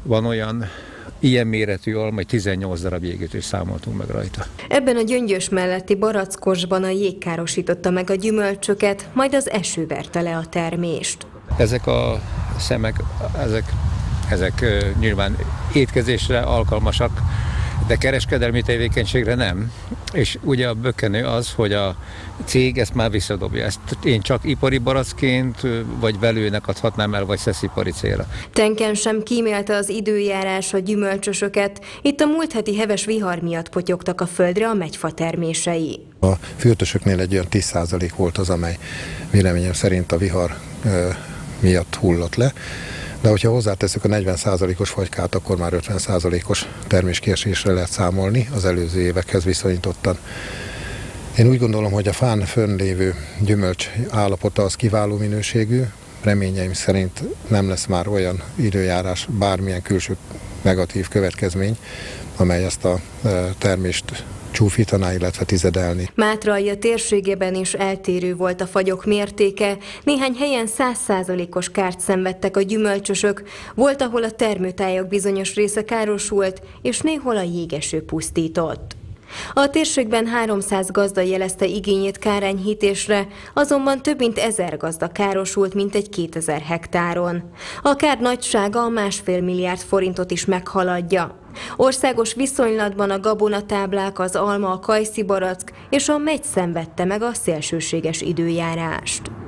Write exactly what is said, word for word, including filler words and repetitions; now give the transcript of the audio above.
van olyan ilyen méretű alma, hogy tizennyolc darab égőtést számoltunk meg rajta. Ebben a Gyöngyös melletti Barackosban a jég károsította meg a gyümölcsöket, majd az eső verte le a termést. Ezek a szemek, ezek, ezek nyilván étkezésre alkalmasak, de kereskedelmi tevékenységre nem. És ugye a bökkenő az, hogy a cég ezt már visszadobja. Ezt én csak ipari barackként, vagy velőnek adhatnám el, vagy szeszipari célra. Tenken sem kímélte az időjárás a gyümölcsösöket. Itt a múlt heti heves vihar miatt potyogtak a földre a megyfa termései. A fürtösöknél egy olyan tíz százalék volt az, amely véleményem szerint a vihar e, miatt hullott le. De hogyha hozzátesszük a negyven százalékos fagykát, akkor már ötven százalékos terméskiesésre lehet számolni az előző évekhez viszonyítottan. Én úgy gondolom, hogy a fán fönnlévő gyümölcs állapota az kiváló minőségű. Reményeim szerint nem lesz már olyan időjárás, bármilyen külső negatív következmény, amely ezt a termést csúfítaná, illetve tizedelni. Mátralja térségében is eltérő volt a fagyok mértéke. Néhány helyen száz százalékos kárt szenvedtek a gyümölcsösök, volt, ahol a termőtájak bizonyos része károsult, és néhol a jégeső pusztított. A térségben háromszáz gazda jelezte igényét kárenyhítésre, azonban több mint ezer gazda károsult mintegy kétezer hektáron. A kár nagysága a másfél milliárd forintot is meghaladja. Országos viszonylatban a gabonatáblák, az alma, a kajszibarack és a megy szenvedte meg a szélsőséges időjárást.